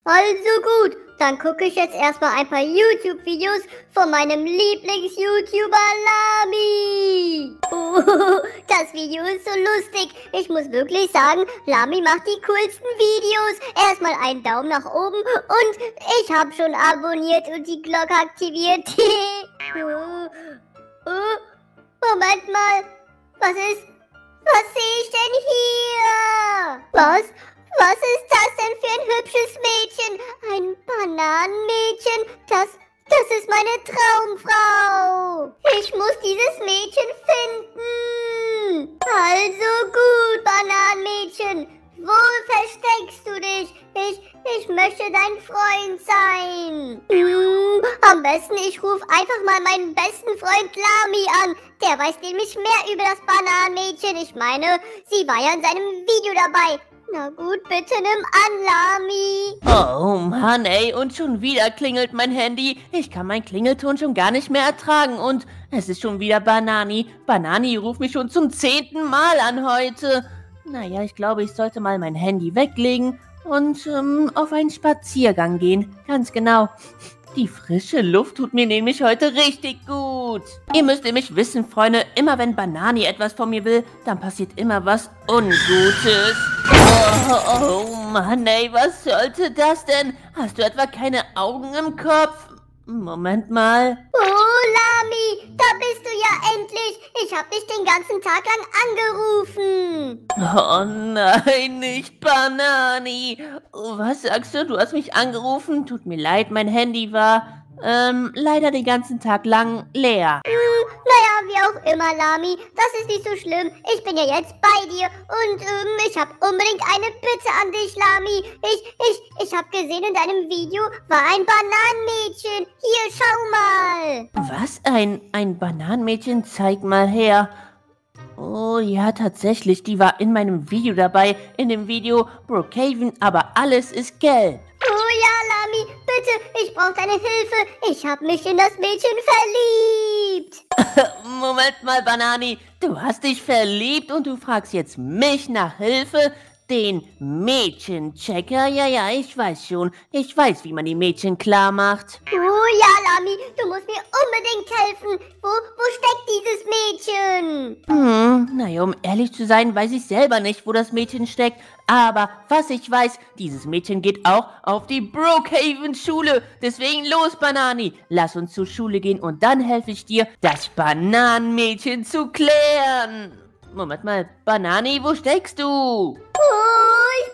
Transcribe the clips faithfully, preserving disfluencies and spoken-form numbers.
Also gut, dann gucke ich jetzt erstmal ein paar YouTube-Videos von meinem Lieblings-YouTuber Lami. Oh, das Video ist so lustig. Ich muss wirklich sagen, Lami macht die coolsten Videos. Erstmal einen Daumen nach oben und ich habe schon abonniert und die Glocke aktiviert. oh, oh, Moment mal, was ist, was sehe ich denn hier? Was? Was ist das denn für ein hübsches Mädchen? Ein Bananenmädchen? Das, das ist meine Traumfrau. Ich muss dieses Mädchen finden. Also gut, Bananenmädchen. Wo versteckst du dich? Ich, ich möchte dein Freund sein. Hm, am besten ich rufe einfach mal meinen besten Freund Lami an. Der weiß nämlich mehr über das Bananenmädchen. Ich meine, sie war ja in seinem Video dabei. Na gut, bitte nimm an, Lami. Oh Mann, ey, und schon wieder klingelt mein Handy. Ich kann meinen Klingelton schon gar nicht mehr ertragen und es ist schon wieder Banani. Banani ruft mich schon zum zehnten Mal an heute. Naja, ich glaube, ich sollte mal mein Handy weglegen und ähm, auf einen Spaziergang gehen. Ganz genau. Die frische Luft tut mir nämlich heute richtig gut. Ihr müsst nämlich wissen, Freunde, immer wenn Banani etwas von mir will, dann passiert immer was Ungutes. Oh, oh Mann, ey, was sollte das denn? Hast du etwa keine Augen im Kopf? Moment mal. Oh, Lami, da bist du ja endlich. Ich hab dich den ganzen Tag lang angerufen. Oh nein, nicht Banani. Oh, was sagst du? Du hast mich angerufen? Tut mir leid, mein Handy war, ähm, leider den ganzen Tag lang leer. Hm, naja, wie auch immer, Lami. Das ist nicht so schlimm. Ich bin ja jetzt bei dir. Und ähm, ich habe unbedingt eine Bitte an dich, Lami. Ich, ich, ich habe gesehen, in deinem Video war ein Bananenmädchen. Hier, schau mal. Was? Ein, ein Bananenmädchen? Zeig mal her. Oh ja, tatsächlich, die war in meinem Video dabei. In dem Video Brookhaven, aber alles ist gelb. Oh ja, Lami, bitte, ich brauche deine Hilfe. Ich habe mich in das Mädchen verliebt. Moment mal, Banani, du hast dich verliebt und du fragst jetzt mich nach Hilfe? Den Mädchenchecker? Ja, ja, ich weiß schon. Ich weiß, wie man die Mädchen klar macht. Oh ja, Lami, du musst mir unbedingt helfen. Wo, wo steckt dieses Mädchen? Hm, naja, um ehrlich zu sein, weiß ich selber nicht, wo das Mädchen steckt. Aber was ich weiß, dieses Mädchen geht auch auf die Brookhaven-Schule. Deswegen los, Banani. Lass uns zur Schule gehen und dann helfe ich dir, das Bananenmädchen zu klären. Moment mal, Banani, wo steckst du? Oh, ich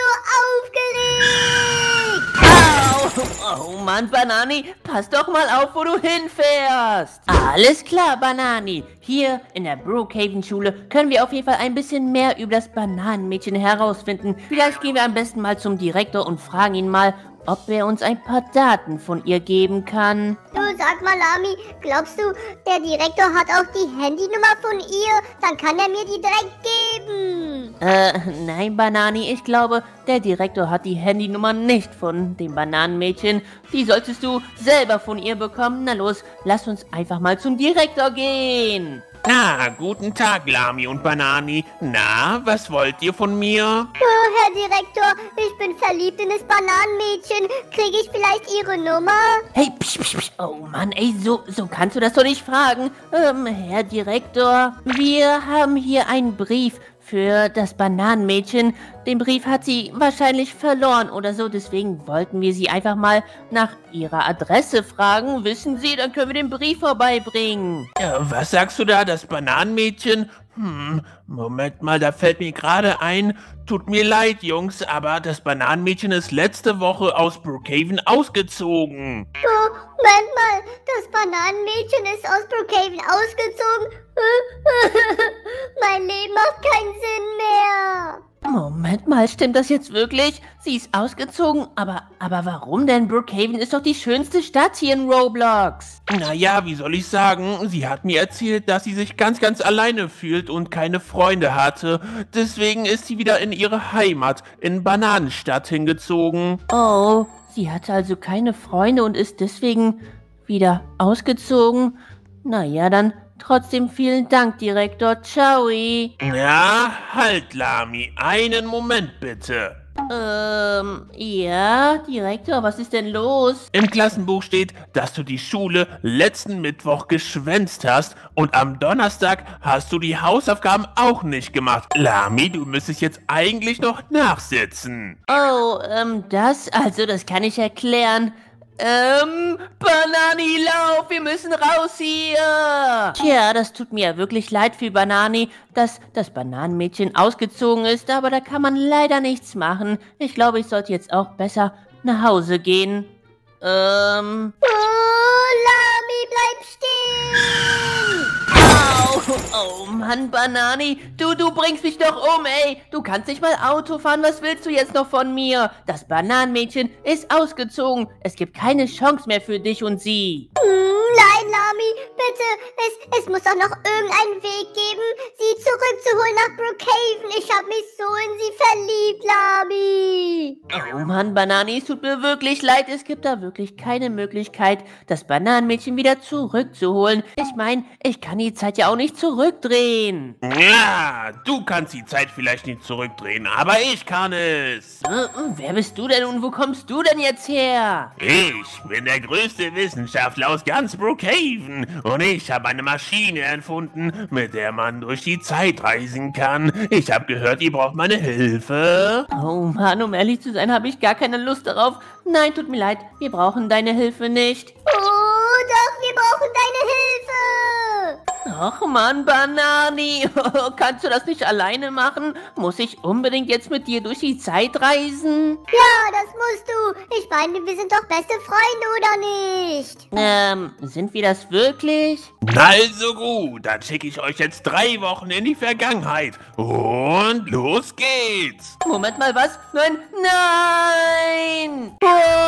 bin so aufgeregt. Au! Oh Mann, Banani, pass doch mal auf, wo du hinfährst. Alles klar, Banani. Hier in der Brookhaven-Schule können wir auf jeden Fall ein bisschen mehr über das Bananenmädchen herausfinden. Vielleicht gehen wir am besten mal zum Direktor und fragen ihn mal, ob er uns ein paar Daten von ihr geben kann. Du, sag mal, Lami, glaubst du, der Direktor hat auch die Handynummer von ihr? Dann kann er mir die direkt geben. Äh, nein, Banani, ich glaube, der Direktor hat die Handynummer nicht von dem Bananenmädchen. Die solltest du selber von ihr bekommen. Na los, lass uns einfach mal zum Direktor gehen. Na, guten Tag, Lami und Banani. Na, was wollt ihr von mir? Oh, Herr Direktor, ich bin verliebt in das Bananenmädchen. Kriege ich vielleicht Ihre Nummer? Hey, psch, psch, psch. Oh Mann, ey, so, so kannst du das doch nicht fragen. Ähm, Herr Direktor, wir haben hier einen Brief für das Bananenmädchen. Den Brief hat sie wahrscheinlich verloren oder so, deswegen wollten wir sie einfach mal nach ihrer Adresse fragen. Wissen Sie, dann können wir den Brief vorbeibringen. Ja, was sagst du da, das Bananenmädchen? Hm, Moment mal, da fällt mir gerade ein. Tut mir leid, Jungs, aber das Bananenmädchen ist letzte Woche aus Brookhaven ausgezogen. Oh, Moment mal, das Bananenmädchen ist aus Brookhaven ausgezogen? Mein Leben macht keinen Sinn mehr. Moment mal, stimmt das jetzt wirklich? Sie ist ausgezogen, aber, aber warum denn? Brookhaven ist doch die schönste Stadt hier in Roblox. Naja, wie soll ich sagen? Sie hat mir erzählt, dass sie sich ganz, ganz alleine fühlt und keine Freunde hatte. Deswegen ist sie wieder in ihre Heimat, in Bananenstadt hingezogen. Oh, sie hatte also keine Freunde und ist deswegen wieder ausgezogen? Naja, dann trotzdem vielen Dank, Direktor. Ciao. Ja, halt, Lami. Einen Moment bitte. Ähm, ja, Direktor, was ist denn los? Im Klassenbuch steht, dass du die Schule letzten Mittwoch geschwänzt hast und am Donnerstag hast du die Hausaufgaben auch nicht gemacht. Lami, du müsstest jetzt eigentlich noch nachsitzen. Oh, ähm, das, also das kann ich erklären. Ähm, Banani, lauf, wir müssen raus hier. Tja, das tut mir ja wirklich leid für Banani, dass das Bananenmädchen ausgezogen ist, aber da kann man leider nichts machen. Ich glaube, ich sollte jetzt auch besser nach Hause gehen. Ähm... Oh, Lami, bleib stehen! Au! Oh Mann, Banani, du, du bringst mich doch um, ey! Du kannst nicht mal Auto fahren, was willst du jetzt noch von mir? Das Bananenmädchen ist ausgezogen. Es gibt keine Chance mehr für dich und sie. Hm, nein, Lami, bitte. Es, es muss doch noch irgendeinen Weg geben, sie zurückzuholen nach Brookhaven. Ich habe mich so in sie verliebt, Lami. Oh Mann, Banani, es tut mir wirklich leid. Es gibt da wirklich keine Möglichkeit, das Bananenmädchen wieder zurückzuholen. Ich meine, ich kann die Zeit ja auch nicht zurückdrehen. Ja, du kannst die Zeit vielleicht nicht zurückdrehen, aber ich kann es. Äh, wer bist du denn und wo kommst du denn jetzt her? Ich bin der größte Wissenschaftler aus ganz Brookhaven und ich habe eine Maschine erfunden, mit der man durch die Zeit reisen kann. Ich habe gehört, ihr braucht meine Hilfe. Oh Mann, um ehrlich zu sein, habe ich gar keine Lust darauf. Nein, tut mir leid, wir brauchen deine Hilfe nicht. Oh, doch, wir brauchen deine Hilfe. Ach Mann, Banani, kannst du das nicht alleine machen? Muss ich unbedingt jetzt mit dir durch die Zeit reisen? Ja, das musst du. Ich meine, wir sind doch beste Freunde, oder nicht? Ähm, sind wir das wirklich? Also gut, dann schicke ich euch jetzt drei Wochen in die Vergangenheit. Und los geht's. Moment mal, was? Nein, nein!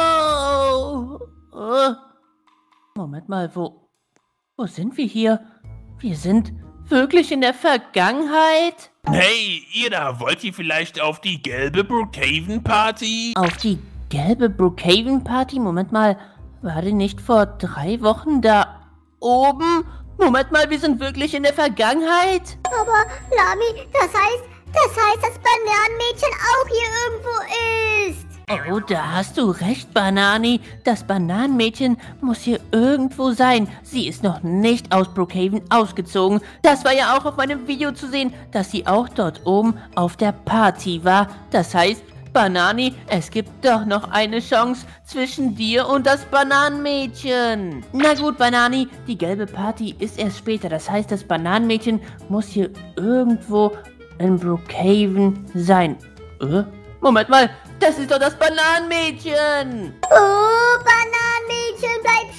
Oh, oh. Moment mal, wo, wo sind wir hier? Wir sind wirklich in der Vergangenheit? Hey, ihr da, wollt ihr vielleicht auf die gelbe Brookhaven Party? Auf die gelbe Brookhaven Party? Moment mal, war die nicht vor drei Wochen da oben? Moment mal, wir sind wirklich in der Vergangenheit? Aber, Lami, das heißt, das heißt, das Bananenmädchen auch hier irgendwo ist. Oh, da hast du recht, Banani. Das Bananenmädchen muss hier irgendwo sein. Sie ist noch nicht aus Brookhaven ausgezogen. Das war ja auch auf meinem Video zu sehen, dass sie auch dort oben auf der Party war. Das heißt, Banani, es gibt doch noch eine Chance zwischen dir und das Bananenmädchen. Na gut, Banani, die gelbe Party ist erst später. Das heißt, das Bananenmädchen muss hier irgendwo in Brookhaven sein. Äh? Moment mal, das ist doch das Bananenmädchen. Oh, Bananenmädchen, bleib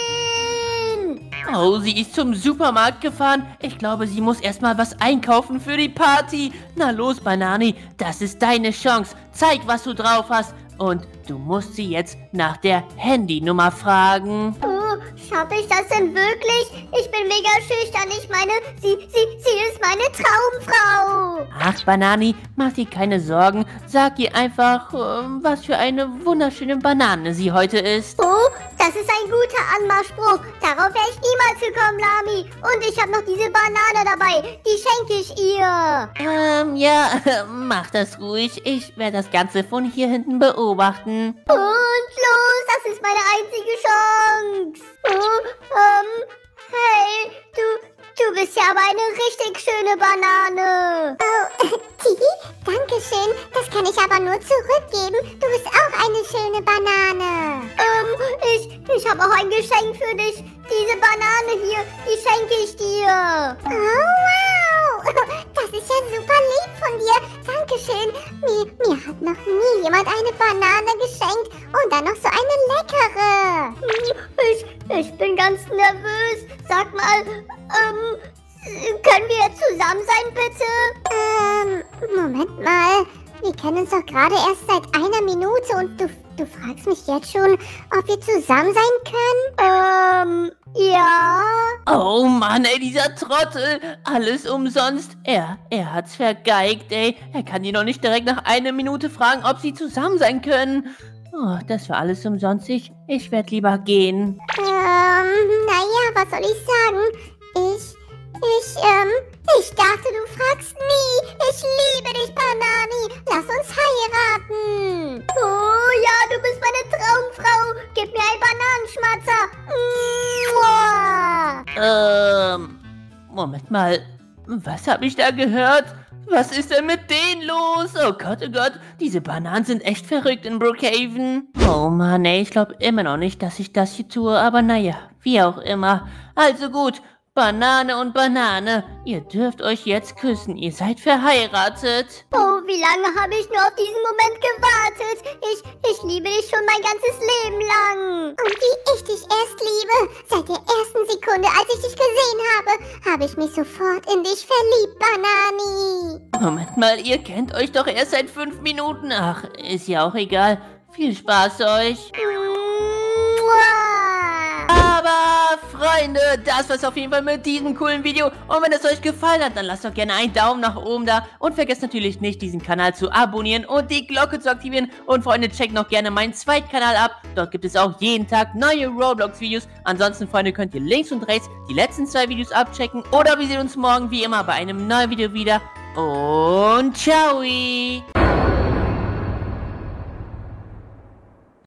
stehen. Oh, sie ist zum Supermarkt gefahren. Ich glaube, sie muss erstmal was einkaufen für die Party. Na los, Banani, das ist deine Chance. Zeig, was du drauf hast. Und du musst sie jetzt nach der Handynummer fragen. Oh, schaffe ich das denn wirklich? Ich bin mega schüchtern. Ich meine, sie, sie, sie ist meine Traumfrau. Ach, Banani, mach dir keine Sorgen. Sag ihr einfach, ähm, was für eine wunderschöne Banane sie heute ist. Oh, das ist ein guter Anmachspruch. Darauf wäre ich niemals gekommen, Lami. Und ich habe noch diese Banane dabei. Die schenke ich ihr. Ähm, ja, mach das ruhig. Ich werde das Ganze von hier hinten beobachten. Und los, das ist meine einzige Chance. Oh, ähm, hey, du, du bist ja aber eine richtig schöne Banane. Oh, Tigi, danke schön. Das kann ich aber nur zurückgeben. Du bist auch eine schöne Banane. Ähm, ich, ich habe auch ein Geschenk für dich. Diese Banane hier, die schenke ich dir. Oh, wow. Das ist ja super lieb von dir. Dankeschön. Mir, mir hat noch nie jemand eine Banane geschenkt. Und dann noch so eine leckere. Ich, ich bin ganz nervös. Sag mal, ähm, können wir jetzt zusammen sein, bitte? Ähm, Moment mal. Wir kennen uns doch gerade erst seit einer Minute und du, du fragst mich jetzt schon, ob wir zusammen sein können? Ähm, ja. Oh Mann, ey, dieser Trottel. Alles umsonst. Er, er hat's vergeigt, ey. Er kann die noch nicht direkt nach einer Minute fragen, ob sie zusammen sein können. Oh, das war alles umsonst. Ich, ich werde lieber gehen. Ähm, naja, was soll ich sagen? Ich, ich, ähm, Ich dachte, du fragst nie. Ich liebe dich, Banani. Lass uns heiraten. Oh ja, du bist meine Traumfrau. Gib mir einen Bananenschmatzer. Mua. Ähm, Moment mal. Was habe ich da gehört? Was ist denn mit denen los? Oh Gott, oh Gott, diese Bananen sind echt verrückt in Brookhaven. Oh Mann, ey, ich glaube immer noch nicht, dass ich das hier tue, aber naja, wie auch immer. Also gut, Banane und Banane, ihr dürft euch jetzt küssen, ihr seid verheiratet. Oh, wie lange habe ich nur auf diesen Moment gewartet? Ich, ich liebe dich schon mein ganzes Leben lang. Und wie ich dich erst liebe. Seit der ersten Sekunde, als ich dich gesehen habe, habe ich mich sofort in dich verliebt, Banani. Moment mal, ihr kennt euch doch erst seit fünf Minuten. Ach, ist ja auch egal. Viel Spaß euch. Aber, Freunde, das war's auf jeden Fall mit diesem coolen Video. Und wenn es euch gefallen hat, dann lasst doch gerne einen Daumen nach oben da. Und vergesst natürlich nicht, diesen Kanal zu abonnieren und die Glocke zu aktivieren. Und Freunde, checkt noch gerne meinen zweiten Kanal ab. Dort gibt es auch jeden Tag neue Roblox-Videos. Ansonsten, Freunde, könnt ihr links und rechts die letzten zwei Videos abchecken. Oder wir sehen uns morgen wie immer bei einem neuen Video wieder. Und ciao!